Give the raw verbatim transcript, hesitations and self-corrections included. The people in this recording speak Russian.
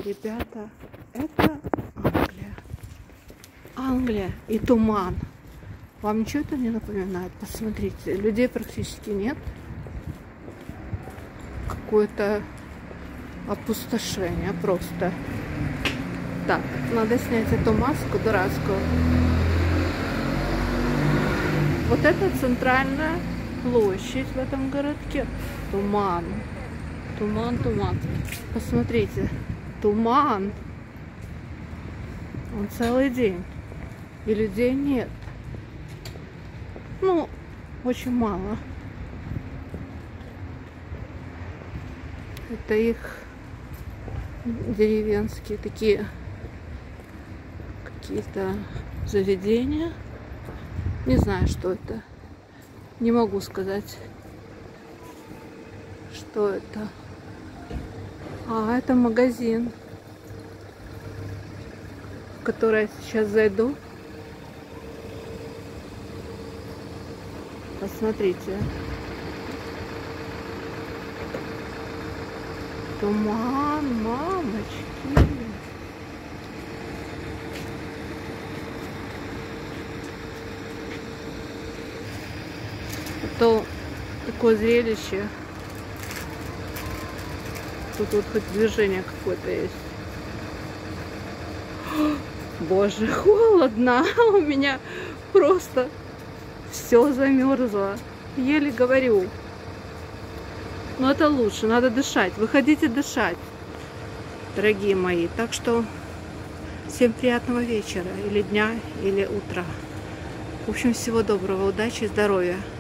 Ребята, это Англия. Англия и туман. Вам ничего это не напоминает? Посмотрите, людей практически нет. Какое-то опустошение просто. Так, надо снять эту маску дурацкую. Вот это центральная площадь в этом городке. Туман. Туман, туман. Посмотрите. Туман. Он целый день. И людей нет. Ну, очень мало. Это их деревенские такие какие-то заведения. Не знаю, что это. Не могу сказать, что это. А, это магазин, в который я сейчас зайду. Посмотрите. Туман, мамочки. Это такое зрелище. Тут вот хоть движение какое-то есть. Боже, холодно. У меня просто все замерзло. Еле говорю. Но это лучше. Надо дышать. Выходите дышать, дорогие мои. Так что всем приятного вечера. Или дня, или утра. В общем, всего доброго, удачи и здоровья.